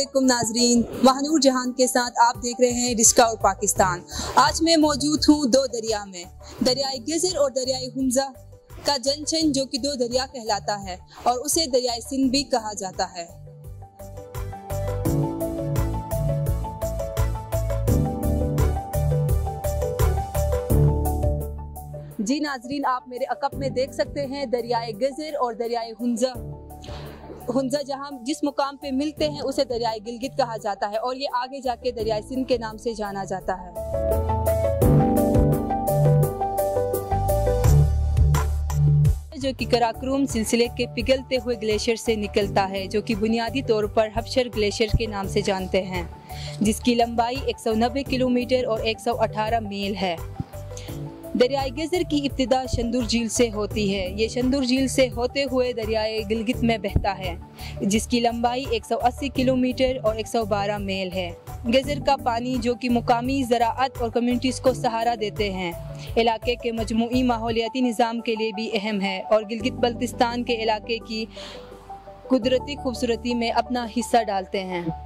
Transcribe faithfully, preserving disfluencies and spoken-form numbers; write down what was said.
वालेकुम नाजरीन, महानूर जहान के साथ आप देख रहे हैं रिश्का और पाकिस्तान। आज मैं मौजूद हूँ दो दरिया में, दरियाए गेज़र और दरियाए हुंजा का जंक्शन, जो कि दो दरिया कहलाता है और उसे दरियाए सिंध भी कहा जाता है। जी नाजरीन, आप मेरे अकब में देख सकते हैं दरियाए गेज़र और दरियाए हुंजा। हुंजा जहाँ जिस मुकाम पे मिलते हैं उसे दरियाए गिलगित कहा जाता है और ये आगे जाके दरियाए सिंध के नाम से जाना जाता है। जो कि कराकोरम सिलसिले के पिघलते हुए ग्लेशियर से निकलता है, जो कि बुनियादी तौर पर हबशर ग्लेशियर के नाम से जानते हैं, जिसकी लंबाई एक सौ नब्बे किलोमीटर और एक सौ अठारह मील है। दरियाए गेज़र की इब्तिदा शंदूर झील से होती है। ये शंदूर झील से होते हुए दरियाए गिलगित में बहता है, जिसकी लंबाई एक सौ अस्सी किलोमीटर और एक सौ बारह मील है। गेज़र का पानी, जो कि मुकामी ज़राअत और कम्युनिटीज़ को सहारा देते हैं, इलाके के मजमूई माहौलियाती निज़ाम के लिए भी अहम है और गिलगित बल्तिस्तान के इलाके की कुदरती खूबसूरती में अपना हिस्सा डालते हैं।